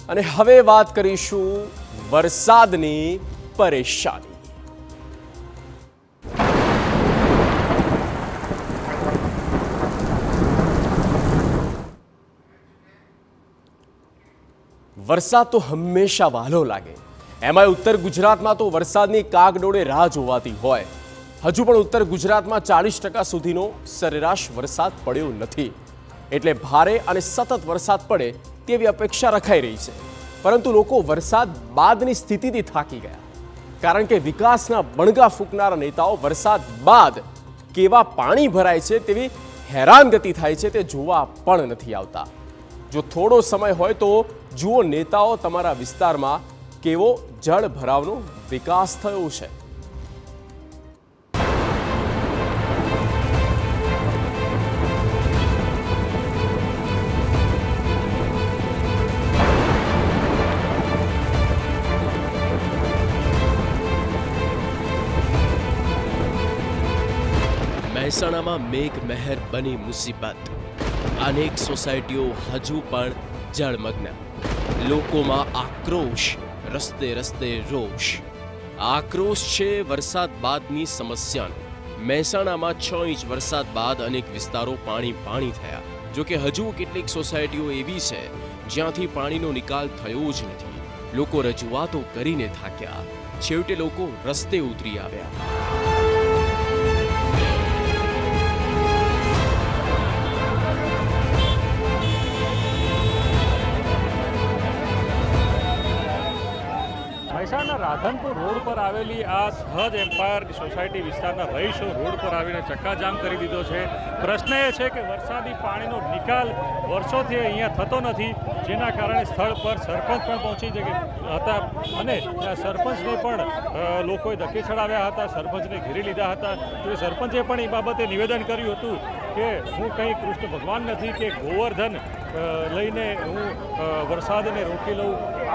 અને હવે વાત કરીશું વરસાદની પરેશાની। વરસાદ તો હંમેશા વહાલો લાગે, એમાં ઉત્તર ગુજરાતમાં તો વરસાદની કાગડોળે રાહ જોવાતી હોય। હજુ પણ ઉત્તર ગુજરાતમાં 40% સુધીનો સરેરાશ વરસાદ પડ્યો નથી, એટલે ભારે અને સતત વરસાદ પડે તેવી અપેક્ષા રખાઈ રહી છે। પરંતુ લોકો વરસાદ બાદની સ્થિતિથી થાકી ગયા, કારણ કે વિકાસના બણગા ફૂંકનારા નેતાઓ વરસાદ બાદ કેવા પાણી ભરાય છે તેવી હેરાનગતિ થાય છે તે જોવા પણ નથી આવતા। જો થોડો સમય હોય તો જુઓ નેતાઓ તમારા વિસ્તારમાં કેવો જળ ભરાવનો વિકાસ થયો છે। મહેસાણામાં મેઘ મહેર બની મુસીબત, અનેક સોસાયટીઓ હજુ પણ જળમગ્ન, લોકોમાં આક્રોશ, રસ્તે રસ્તે રોષ। આક્રોશ છે વરસાદ બાદની સમસ્યાનો। મહેસાણામાં 6 ઇંચ વરસાદ બાદ અનેક વિસ્તારો પાણી પાણી થયા। જોકે હજુ કેટલીક સોસાયટીઓ એવી છે જ્યાંથી પાણીનો નિકાલ થયો જ નથી। લોકો રજૂઆતો કરીને થાક્યા, છેવટે લોકો રસ્તે ઉતરી આવ્યા। મહેસાણા રાધનપુર રોડ પર આવેલી આ સહજ એમ્પાયર સોસાયટી વિસ્તારના રહીશો રોડ પર આવીને ચક્કાજામ કરી દીધો છે। પ્રશ્ન એ છે કે વરસાદી પાણીનો નિકાલ વર્ષોથી અહીંયા થતો નથી, જેના કારણે સ્થળ પર સરપંચ પણ પહોંચી હતા અને સરપંચને પણ લોકોએ ધક્કે ચડાવ્યા હતા, સરપંચને ઘેરી લીધા હતા। તો સરપંચે પણ એ બાબતે નિવેદન કર્યું હતું કે હું કંઈ કૃષ્ણ ભગવાન નથી કે ગોવર્ધન લઈને હું વરસાદને રોકી લઉં।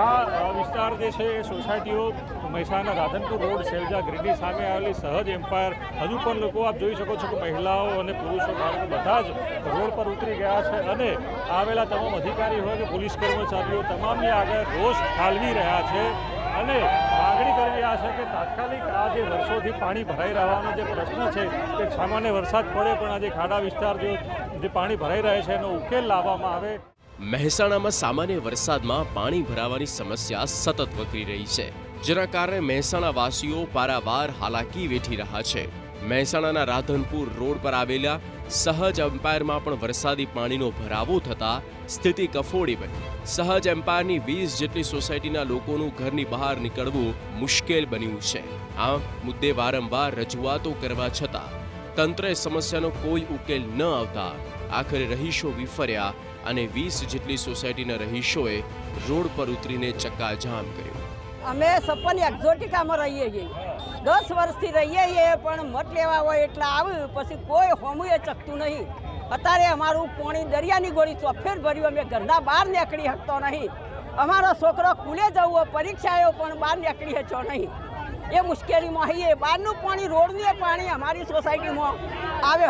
આ વિસ્તાર જે છે એ સોસાયટીઓ મહેસાણા રાધનપુર રોડ શેલજા ગ્રીનની સામે આવેલી સહજ એમ્પાયર, હજુ પણ લોકો આપ જોઈ શકો છો કે મહિલાઓ અને પુરુષો બાળકો બધા જ રોડ પર ઉતરી ગયા છે અને આવેલા તમામ અધિકારી હોય કે પોલીસ કર્મચારીઓ તમામની આગળ રોષ ઠાલવી રહ્યા છે અને માગણી કરી રહ્યા છે કે તાત્કાલિક આ જે વર્ષોથી પાણી ભરાઈ રહેવાનો જે પ્રશ્ન છે કે સામાન્ય વરસાદ પડે પણ આ જે ખાડા વિસ્તાર જે પાણી ભરાઈ રહે છે એનો ઉકેલ લાવવામાં આવે। મહેસાણામાં સામાન્ય વરસાદમાં પાણી ભરાવાની સમસ્યા સતત વકરી રહી છે, જેના કારણે મહેસાણા વાસીઓ પારાવાર હાલાકી વેઠી રહ્યા છે। મહેસાણાના રાધનપુર રોડ પર આવેલા સહજ એમ્પાયરમાં પણ વરસાદી પાણીનો ભરાવો થતા સ્થિતિ કફોડી બની। સહજ એમ્પાયરની 20 જેટલી સોસાયટીના લોકોનું ઘરની બહાર નીકળવું મુશ્કેલ બન્યું છે। આ મુદ્દે વારંવાર રજૂઆતો કરવા છતાં તંત્રએ સમસ્યાનો કોઈ ઉકેલ ન આવતા આખરે રહીશો વિફર્યા અને 20 જેટલી સોસાયટીના રહીશોએ રોડ પર ઉતરીને ચક્કાજામ કર્યો। અમે સપન એક્ઝોટિકામાં રહીએ છીએ, 10 વર્ષથી રહીએ છીએ, પણ મત લેવા હોય એટલે આવ્યું પછી કોઈ હોમુએ ચકતું નહીં। અત્યારે અમારું પાણી દરિયાની ગોળી ચોફેર ભર્યું, અમે ઘરના બહાર નીકળી શકતો નહીં। અમારો છોકરો સ્કૂલે જવો પરીક્ષાઓ પણ બહાર નીકળી શકતો નહીં, એ મુશ્કેલીમાં આવીએ। બહારનું પાણી રોડનું પાણી અમારી સોસાયટીમાં આવે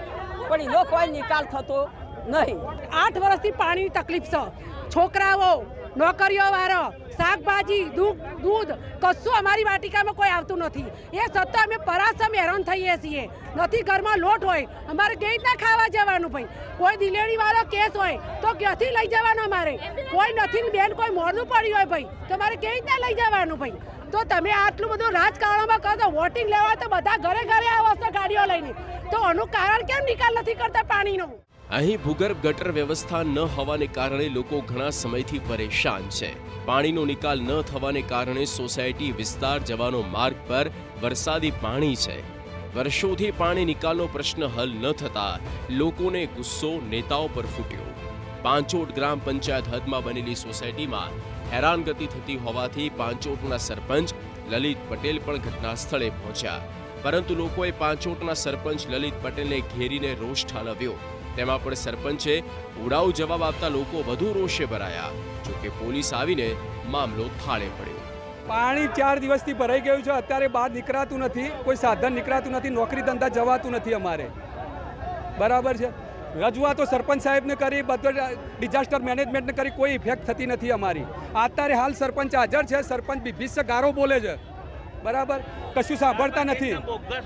પણ એનો કોઈ નિકાલ થતો નહીં। 8 વર્ષથી પાણીની તકલીફ છે, છોકરાઓ નોકરીઓ વાળો શાકભાજી દૂધ કશું અમારી વાટિકામાં કોઈ આવતું નથી। એ સતત અમે પરાસમ હેરાન થઈએ છીએ, નથી ઘરમાં લોટ હોય અમારે કેવી રીતના ખાવા જવાનું ભાઈ? કોઈ દિલેડી વાળો કેસ હોય તો ક્યાંથી લઈ જવાનો? અમારે કોઈ નથી બેન, કોઈ મોડું પડ્યું હોય ભાઈ તો અમારે કેવી રીતના લઈ જવાનું ભાઈ? તો તમે આટલું બધું રાજકારણમાં કહો તો વોટિંગ લેવા તો બધા ઘરે ઘરે આવો છો ગાડીઓ લઈને, તો આનું કારણ કેમ નિકાલ નથી કરતા પાણીનો? અહીં ભૂગર્ભ ગટર વ્યવસ્થા ન હોવાને કારણે લોકો ઘણા સમયથી પરેશાન છે। પાણીનો નિકાલ ન થવાને કારણે સોસાયટી વિસ્તાર જવાનો માર્ગ પર વરસાદી પાણી છે। વર્ષોથી પાણી નિકાલનો પ્રશ્ન હલ ન થતા લોકોને ગુસ્સો નેતાઓ પર ફૂટ્યો। પાંચોટ ગ્રામ પંચાયત હદમાં બનેલી સોસાયટીમાં હેરાનગતિ થતી હોવાથી પાંચોટના સરપંચ લલિત પટેલ પણ ઘટના સ્થળે પહોંચ્યા, પરંતુ લોકોએ પાંચોટના સરપંચ લલિત પટેલને ઘેરીને રોષ ઠાલવ્યો। તેમાં પણ સરપંચે ઉડાઉ જવાબ આપતા લોકો વધુ રોષે ભરાયા। જોકે પોલીસ આવીને મામલો થાળે પડ્યો। પાણી 4 દિવસથી ભરાઈ ગયું છે, અત્યારે બહાર નીકળાતું નથી, કોઈ સાધન નીકળાતું નથી, નોકરી ધંધા જવાતું નથી અમારે, બરાબર છે। રજૂઆતો સરપંચ સાહેબને કરી, બધો ડિઝાસ્ટર મેનેજમેન્ટને કરી, કોઈ ઇફેક્ટ થતી નથી અમારી. અત્યારે હાલ સરપંચ હાજર છે, સરપંચ બીભત્સ ગારો બોલે છે, બરાબર, કશું સાંભળતા નથી.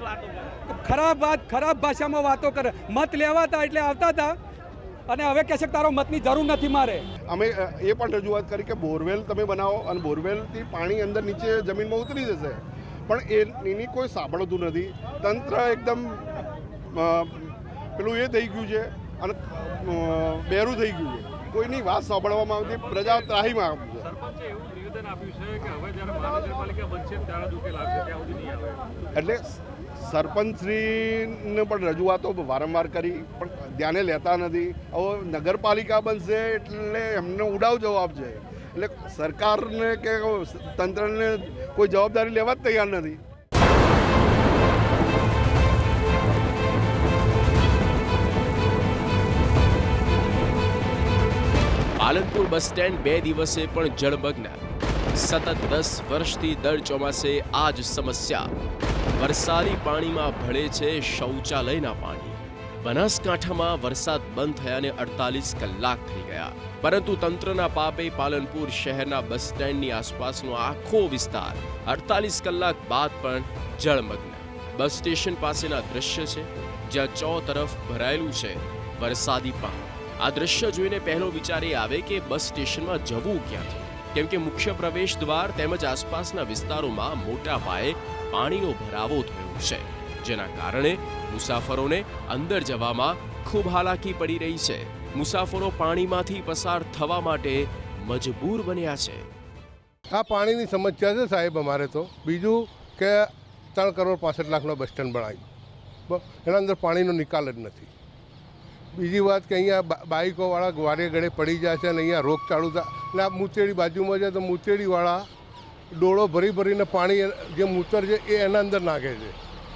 ખરાબ ભાષામાં વાતો કરે. મત લેવા હતા એટલે આવતા હતા અને હવે કહે છે કે તારો મતની જરૂર નથી મારે. અમે એ પણ રજૂઆત કરી કે બોરવેલ તમે બનાવો અને બોરવેલથી પાણી અંદર નીચે જમીનમાં ઉતરી જશે, પણ એની કોઈ સાંભળતું નથી. તંત્ર એકદમ પેલું એ થઈ ગયું છે અને બેરું થઈ ગયું છે, કોઈની વાત સાંભળવામાં આવતી, પ્રજા ત્રાહીમાં આવી છે. સરપંચે એવું નિવેદન આપ્યું છે કે હવે જ્યારે મહાનગરપાલિકા બનશે ત્યારે જ ઉકેલ આવશે, ત્યાં સુધી નહીં આવે. એટલે સરપંચશ્રીને પણ રજૂઆતો વારંવાર કરી પણ ધ્યાને લેતા નથી. હવે નગરપાલિકા બનશે એટલે એમને ઉડાવ જવાબ છે, એટલે સરકારને કે તંત્રને કોઈ જવાબદારી લેવા જ તૈયાર નથી. પાલનપુર બસ સ્ટેન્ડ 2 દિવસે પણ જળમગ્ન. સતત 10 વર્ષથી દર ચોમાસે આ જ સમસ્યા. વરસાદી પાણીમાં ભળે છે શૌચાલયના પાણી. બનાસકાંઠામાં વરસાદ બંધ થયાને 48 કલાક થઈ ગયા, પરંતુ તંત્રના પાપે પાલનપુર શહેરના બસ સ્ટેન્ડની આસપાસનો આખો વિસ્તાર 48 કલાક બાદ પણ જળમગ્ન. બસ સ્ટેશન પાસેના દ્રશ્ય છે, જ્યાં ચોતરફ ભરાયેલું છે વરસાદી પાણી. આ દ્રશ્ય જોઈને પહેલો વિચાર એ આવે કે બસ સ્ટેશનમાં જવું ક્યાંથી, કેમ કે મુખ્ય પ્રવેશ દ્વાર તેમજ આસપાસના વિસ્તારોમાં મોટા પાયે પાણીનો ભરાવો થયો છે, જેના કારણે મુસાફરોને અંદર જવામાં ખૂબ હાલાકી પડી રહી છે. મુસાફરો પાણીમાંથી પસાર થવા માટે મજબૂર બન્યા છે. આ પાણીની સમસ્યા છે સાહેબ અમારે તો. બીજું કે 3 કરોડ 65 લાખનો બસ સ્ટેન્ડ બનાવ્યું, એના અંદર પાણીનો નિકાલ જ નથી. બીજી વાત કે અહીંયા બાઇકોવાળા વારે ગળે પડી જાય છે અને અહીંયા રોગચાળું થાય. એટલે આ મૂતેડી બાજુમાં છે તો મૂતેડીવાળા ડોળો ભરીને પાણી જે મૂતર છે એ એના અંદર નાખે છે,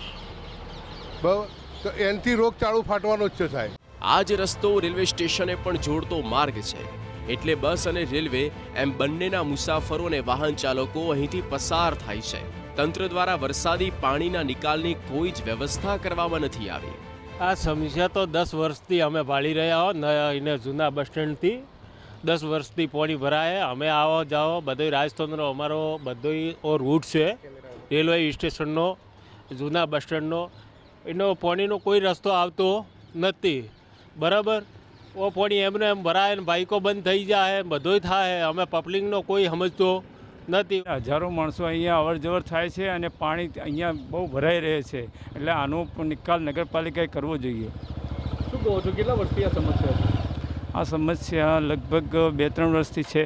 બરાબર, તો એનાથી રોગચાળું ફાટવાનો જ છે સાહેબ. આ જ રસ્તો રેલવે સ્ટેશને પણ જોડતો માર્ગ છે, એટલે બસ અને રેલવે એમ બંનેના મુસાફરો અને વાહન ચાલકો અહીંથી પસાર થાય છે. તંત્ર દ્વારા વરસાદી પાણીના નિકાલની કોઈ જ વ્યવસ્થા કરવામાં નથી આવી. આ સમસ્યા તો 10 વર્ષથી અમે ભાળી રહ્યા હો. એને જૂના બસ સ્ટેન્ડથી 10 વર્ષથી પાણી ભરાય. અમે આવો જાઓ બધો રાજસ્થાનનો અમારો બધો રૂટ છે, રેલવે સ્ટેશનનો, જૂના બસ સ્ટેન્ડનો. એનો પાણીનો કોઈ રસ્તો આવતો નથી, બરાબર. ઓ પાણી એમને એમ ભરાય ને બાઇકો બંધ થઈ જાય, બધોય થાય. અમે પબ્લિકનો કોઈ સમજતો નથી. હજારો માણસો અહીંયા અવર જવર થાય છે અને પાણી અહીંયા બહુ ભરાઈ રહે છે, એટલે આનો નિકાલ નગરપાલિકાએ કરવો જોઈએ. શું કહો છો, કેટલા વર્ષથી આ સમસ્યા છે? આ સમસ્યા લગભગ 2-3 વર્ષથી છે.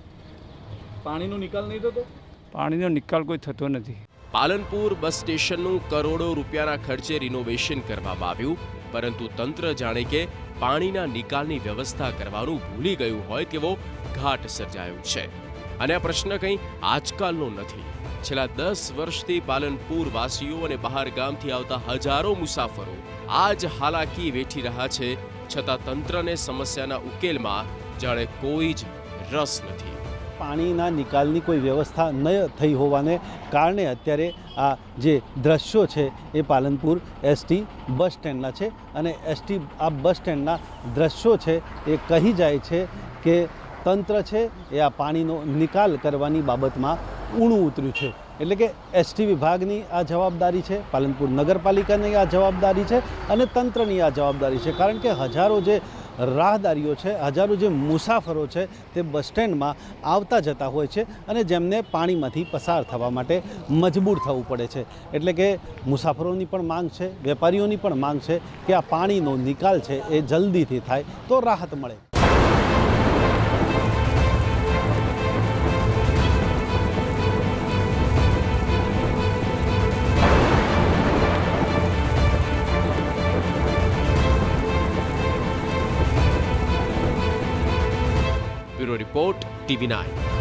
પાણીનો નિકાલ નહીં થતો? પાણીનો નિકાલ કોઈ થતો નથી. પાલનપુર બસ સ્ટેશનનું કરોડો રૂપિયાના ખર્ચે રિનોવેશન કરવામાં આવ્યું, પરંતુ તંત્ર જાણે કે પાણીના નિકાલની વ્યવસ્થા કરવાનું ભૂલી ગયું હોય તેવો ઘાટ સર્જાયો છે. અને આ પ્રશ્ન કંઈ આજકાલનો નથી. છેલ્લા 10 વર્ષથી પાલનપુર વાસીઓ અને બહાર ગામથી આવતા હજારો મુસાફરો આ જ હાલાકી વેઠી રહ્યા છે, છતાં તંત્રને સમસ્યાના ઉકેલમાં જાણે કોઈ જ રસ નથી. પાણીના નિકાલની કોઈ વ્યવસ્થા ન થઈ હોવાને કારણે અત્યારે આ જે દ્રશ્યો છે એ પાલનપુર એસટી બસ સ્ટેન્ડના છે અને આ બસ સ્ટેન્ડના દ્રશ્યો છે એ કહી જાય છે કે તંત્ર છે એ આ પાણીનો નિકાલ કરવાની બાબતમાં ઊણું ઉતર્યું છે. એટલે કે એસટી વિભાગની આ જવાબદારી છે, પાલનપુર નગરપાલિકાની આ જવાબદારી છે અને તંત્રની આ જવાબદારી છે. કારણ કે હજારો જે રાહદારીઓ છે, હજારો જે મુસાફરો છે તે બસ સ્ટેન્ડમાં આવતા જતા હોય છે અને જેમને પાણીમાંથી પસાર થવા માટે મજબૂર થવું પડે છે. એટલે કે મુસાફરોની પણ માંગ છે, વેપારીઓની પણ માંગ છે કે આ પાણીનો નિકાલ છે એ જલ્દીથી થાય તો રાહત મળે. Bureau report, TV9.